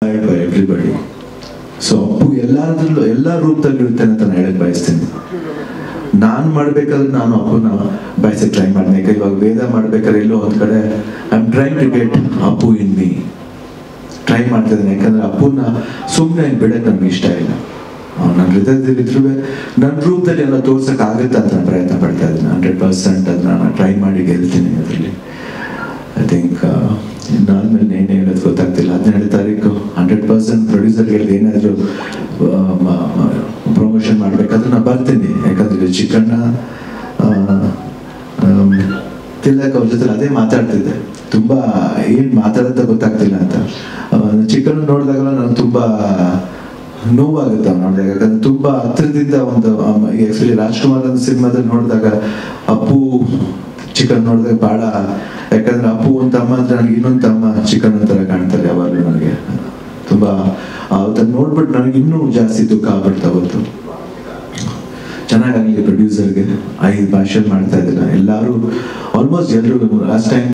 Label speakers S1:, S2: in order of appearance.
S1: by everybody. So Appu ಎಲ್ಲ ರೂಪದಲ್ಲಿ ಇರುತ್ತೆ ಅಂತ ನಾನು ಹೇಳಕ್ ಬಯಸ್ತೀನಿ. ನಾನು ಮಾಡ್ಬೇಕಾದ್ರೆ ನಾನು ಅಪ್ಪನ ಬಯಸಕ್ಕೆ ಟ್ರೈ ಮಾಡಿದೆ. ಇವಾಗ ವೇದ ಮಾಡ್ಬೇಕಾದ್ರೆ ಎಲ್ಲೋ ಒಂದ್ ಕಡೆ I am trying to get up in me try ಮಾಡ್ತಾ ಇದ್ದೀನಿ. ಯಾಕಂದ್ರೆ ಅಪ್ಪುನ ಸುಮ್ಮನೆ ಬಿಡಕ್ಕೆ ನನ್ಗೆ ಇಷ್ಟ ಇಲ್ಲ. ನನ್ನ ಹೃದಯದಲ್ಲಿದ್ರು ನನ್ನ ರೂಪದಲ್ಲಿ ಎಲ್ಲ ತೋರ್ಸಕ್ ಆಗುತ್ತೆ ಅಂತ ನಾನು ಪ್ರಯತ್ನ ಪಡ್ತಾ ಇದ್ದೀನಿ. 100% ಅದನ್ನ ನಾನು ಟ್ರೈ ಮಾಡಿ ಗೆಲ್ತೀನಿ. ಅದರಲ್ಲಿ ಐ ಥಿಂಕ್ ಇನ್ನಾದ್ಮೇಲೆ ಏನೇ ಹೇಳೋದು ಗೊತ್ತಾಗ್ತಿಲ್ಲ. 17ನೇ ತಾರೀಕು 100% ಪ್ರೊಡ್ಯೂಸರ್ಗೆ ಏನಾದರೂ ಪ್ರಮೋಷನ್ ಮಾಡ್ಬೇಕಾದ್ರೆ ನಾನು ಬರ್ತೀನಿ. ಯಾಕಂದ್ರೆ ಚಿಕ್ಕಣ್ಣ ತಿಲಕ್ ಅವ್ರ ಜೊತೆ ಅದೇ ಮಾತಾಡ್ತಿದ್ದೆ. ತುಂಬಾ ಏನ್ ಮಾತಾಡೋದ ಗೊತ್ತಾಗ್ತಿಲ್ಲ ಅಂತ. ಚಿಕ್ಕಣ್ಣ ನೋಡಿದಾಗಲ್ಲ ನಾನು ತುಂಬಾ ನೋವಾಗುತ್ತೆ ನೋಡಿದಾಗ. ಯಾಕಂದ್ರೆ ತುಂಬಾ ಹತ್ರದಿಂದ ಒಂದು ಆಕ್ಚುಲಿ ರಾಜ್ಕುಮಾರ್ ಅನ್ನೋ ಸಿನಿಮಾದಲ್ಲಿ ನೋಡಿದಾಗ ಅಪ್ಪು ಚಿಕನ್ ನೋಡಿದಾಗ ಬಹಳ, ಯಾಕಂದ್ರೆ ಅಪ್ಪು ಒಂದು ತಮ್ಮ ಅಂದ್ರೆ ನನಗೆ ಇನ್ನೊಂದು ತಮ್ಮ ಚಿಕನ್ ತರ ಕಾಣ್ತಾರೆ ಯಾವಾಗಲೂ. ನನಗೆ ತುಂಬಾ ಅವತ್ತನ್ನು ನೋಡ್ಬಿಟ್ಟು ನನಗೆ ಇನ್ನೂ ಜಾಸ್ತಿ ದುಃಖ ಆಗ್ಬಿಡ್ತಾ ಹೋಯ್ತು. ಚೆನ್ನಾಗಾಗಲಿ ಪ್ರೊಡ್ಯೂಸರ್ಗೆ 5 ಭಾಷೆ ಮಾಡ್ತಾ ಇದ್ದಿಲ್ಲ ಎಲ್ಲರೂ, ಆಲ್ಮೋಸ್ಟ್ ಎಲ್ಲರೂ ಲಾಸ್ಟ್ ಟೈಮ್